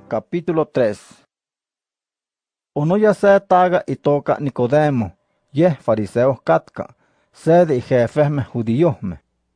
Capítulo 3. Onoya se taga itoka Nicodemo, yeh fariseos catca, sede y jefesme judíosme.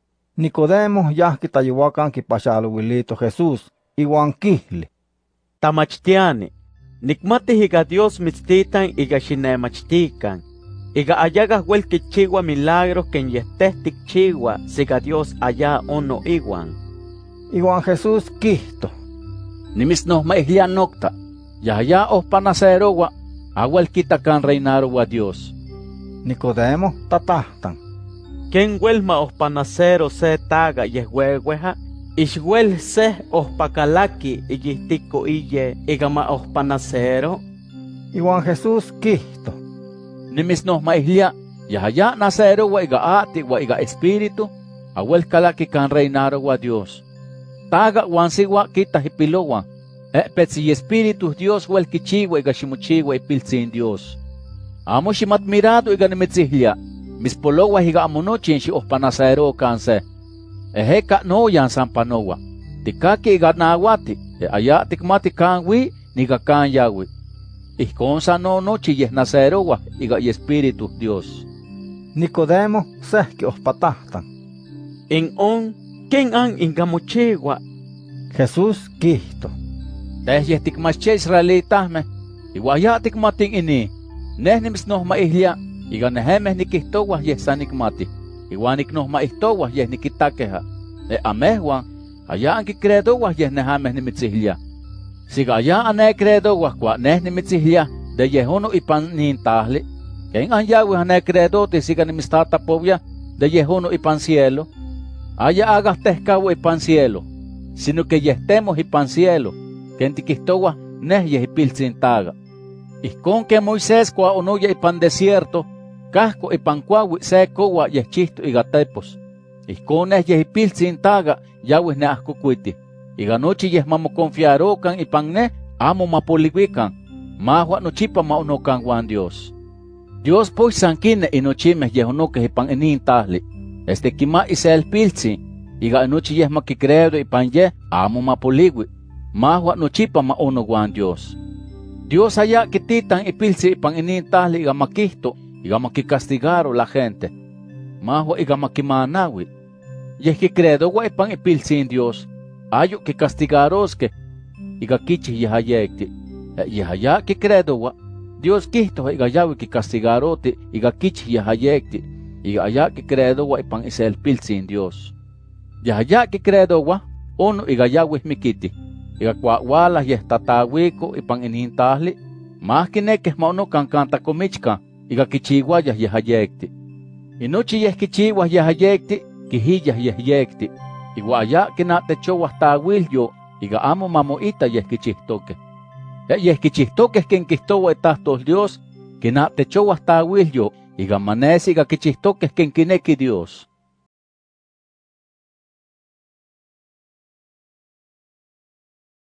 Nicodemo yahki tayuacan kipaxaluilito Jesús, iwan kihli. Tamachtiani, nikmatih iga Dios mitztitan iga xinemachtikan, iga ayaga huel kichiwa milagros ken yehtehtik chiwa, siga Dios allá ono iwan. Iwan Jesús kihto. Nimisnohmaihlia nocta, yahya ohpanacerowa, awel kitakan reinarowa Dios. Nicodemo tatahtan. Ken huelma ohpanacero se taga yehhuehueja, ixhuel se ohpakalaki igistiko iye igama ohpanacero. Iwan Jesús kihto. Nimisnohmaihlia, yahya nacerowa iga ati wa iga espíritu, awel kalaki kan reinarowa Dios. Taga wansiwa kita hipilowan, petsi espíritu Dios huel kichiwa iga shimuchiwa ipilzin Dios. Amo shimatmirado iga nimitzihlia, mispolowa iga amonochin shi ohpanacero kanse. Eheka no yan sampanowa, tikaki iga nawati, aya tikmati kanwi niga kan yawi. Ihkonsa no nochi yeh nacerowa iga espíritu Dios. Nicodemo sehki ohpatahtan. En on, ken an ingamochiwa. Jesús kihto. Tehyeh tikmasche israelitahme, iwaya tikmatin ini, neh nimisnohmaihlia, iga nehemeh nikihtowah yeh san nikmati, iwan niknohmaihtovah yeh nikitakeha, amehwan, aya ankikredowah yeh nehameh nimitzihlia. Siga aya anekredowah kwa neh nimitzihlia, de yehono ipan nintahli, ken anyawih anekredoti siga nimistatapovya, de yehono ipan cielo. Aya agah tehkawo ipan cielo, sino que yehtemos ipan cielo, ken tikihtowa neh yeh ipiltzin taga. Ihkon que Moisés kwa onoya ipan desierto, kahko ipan kuawi se kowa yeh chihto iga tepos. Ihkon neh yeh ipiltzin taga yawih ne ahkokuiti. Iga nochi yeh mamoconfiarokan ipan neh amo mapoliwikan, mahua nochipa maonokan wan Dios. Dios pues sankine inochimeh yeh onokeh ipan inintahli. Kima isel piltzin, iga nochi yeh makikredo ipan yeh amo mapoliwi, mahua nochipa maono wan Dios. Dios aya kititan ipiltzi ipan inintahli iga makihto, iga makikastigaro la gente, mahua iga makimanawi. Yeh kikredowa ipan ipiltzin Dios, ayo kikastigaroske, iga kichih yeh ayekti. Yeh aya kikredowa, Dios kihto iga yawi kikastigaroti, iga kichih yeh ayekti. Iga aya kikredowa ipan isel piltzin Dios. Yahya kikredowa, ono iga yawih mikiti. Iga kuawalah yeh tatawiko ipan inintahli, mah kinekeh maonokan kan takomichkan, iga kichiwayah yeh ayekti. Inochi yeh kichiwah yeh ayekti, kihiyah yeh yekti. Iwa aya kinatechowah tawilyo, iga amo mamoita yeh kichihtokeh. Yeh kichihtokeh ken kihtowa itahtol Dios, kinatechowah tawilyo, iga manesi iga kichihtokeh ken kineki Dios.